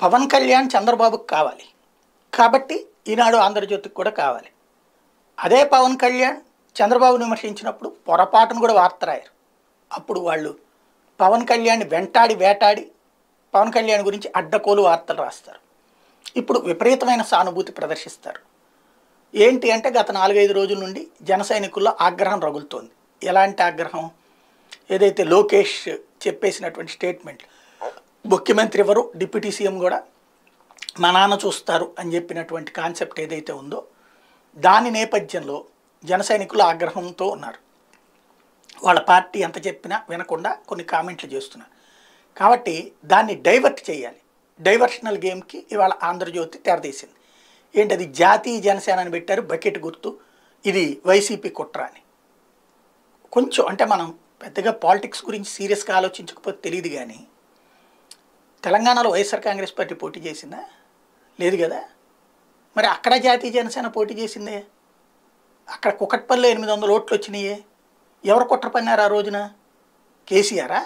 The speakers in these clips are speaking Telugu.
పవన్ కళ్యాణ్ చంద్రబాబుకి కావాలి కాబట్టి ఈనాడు ఆంధ్రజ్యోతికి కూడా కావాలి. అదే పవన్ కళ్యాణ్ చంద్రబాబును విమర్శించినప్పుడు పొరపాటును కూడా వార్త రాయరు. అప్పుడు వాళ్ళు పవన్ కళ్యాణ్ వెంటాడి వేటాడి పవన్ కళ్యాణ్ గురించి అడ్డకోలు వార్తలు రాస్తారు. ఇప్పుడు విపరీతమైన సానుభూతి ప్రదర్శిస్తారు. ఏంటి అంటే గత 4-5 రోజుల నుండి జన సైనికుల్లో ఆగ్రహం రగులుతోంది. ఎలాంటి ఆగ్రహం? ఏదైతే లోకేష్ చెప్పేసినటువంటి స్టేట్మెంట్, ముఖ్యమంత్రి ఎవరు, డిప్యూటీ సీఎం కూడా మా నాన్న చూస్తారు అని చెప్పినటువంటి కాన్సెప్ట్ ఏదైతే ఉందో దాని నేపథ్యంలో జన సైనికులు ఆగ్రహంతో ఉన్నారు. వాళ్ళ పార్టీ ఎంత చెప్పినా వినకుండా కొన్ని కామెంట్లు చేస్తున్నారు. కాబట్టి దాన్ని డైవర్ట్ చేయాలి. డైవర్షనల్ గేమ్కి ఇవాళ ఆంధ్రజ్యోతి తెరదీసింది. ఏంటది? జాతీయ జనసేన అని పెట్టారు, బకెట్ గుర్తు, ఇది వైసీపీ కుట్ర అని. కొంచెం అంటే మనం పెద్దగా పాలిటిక్స్ గురించి సీరియస్గా ఆలోచించకపోతే తెలియదు, కానీ తెలంగాణలో వైఎస్ఆర్ కాంగ్రెస్ పార్టీ పోటీ చేసిందా? లేదు కదా. మరి అక్కడ జాతీయ జనసేన పోటీ చేసిందే. అక్కడ కుకట్పల్లిలో 800 ఓట్లు వచ్చినాయే. ఎవరు కుట్ర పన్నారు ఆ రోజున? కేసీఆరా?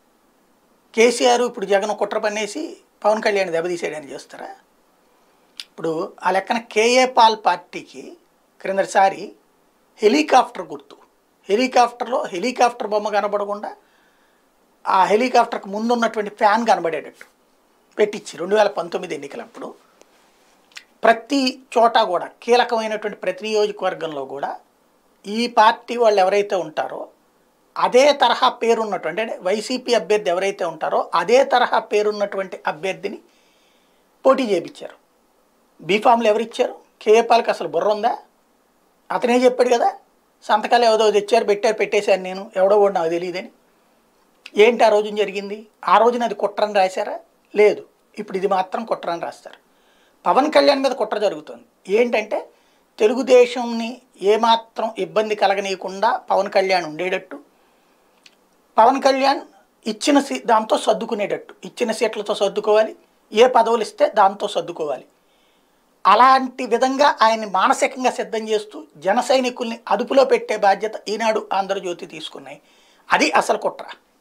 కేసీఆర్ ఇప్పుడు జగన్ కుట్ర పన్నేసి పవన్ కళ్యాణ్ దెబ్బతీసేయడానికి చేస్తారా? ఇప్పుడు ఆ లెక్కన కేఏ పాల్ పార్టీకి క్రిందటిసారి హెలికాప్టర్ గుర్తు, హెలికాప్టర్లో హెలికాప్టర్ బొమ్మ కనబడకుండా ఆ హెలికాప్టర్కి ముందున్నటువంటి ఫ్యాన్ కనబడేటట్టు పెట్టించి 2019 ఎన్నికలప్పుడు ప్రతి చోట కూడా కీలకమైనటువంటి ప్రతి నియోజకవర్గంలో కూడా ఈ పార్టీ వాళ్ళు ఎవరైతే ఉంటారో అదే తరహా పేరున్నటువంటి, అంటే వైసీపీ అభ్యర్థి ఎవరైతే ఉంటారో అదే తరహా పేరున్నటువంటి అభ్యర్థిని పోటీ చేయించారు. బీఫామ్లు ఎవరిచ్చారు? కేఏపాల్కి అసలు బుర్ర ఉందా? అతనే చెప్పాడు కదా, సంతకాలు ఏదో తెచ్చారు, పెట్టేశాను నేను, ఎవడో కూడా నాకు తెలియదని. ఏంటి ఆ రోజున జరిగింది? ఆ రోజున అది కుట్రని రాశారా? లేదు. ఇప్పుడు ఇది మాత్రం కుట్రని రాస్తారు. పవన్ కళ్యాణ్ మీద కుట్ర జరుగుతుంది. ఏంటంటే తెలుగుదేశంని ఏమాత్రం ఇబ్బంది కలగనీయకుండా పవన్ కళ్యాణ్ ఉండేటట్టు, పవన్ కళ్యాణ్ ఇచ్చిన దాంతో సర్దుకునేటట్టు, ఇచ్చిన సీట్లతో సర్దుకోవాలి, ఏ పదవులు ఇస్తే దాంతో సర్దుకోవాలి. అలాంటి విధంగా ఆయన్ని మానసికంగా సిద్ధం చేస్తూ జన సైనికుల్ని అదుపులో పెట్టే బాధ్యత ఈనాడు ఆంధ్రజ్యోతి తీసుకున్నాయి. అది అసలు కుట్ర.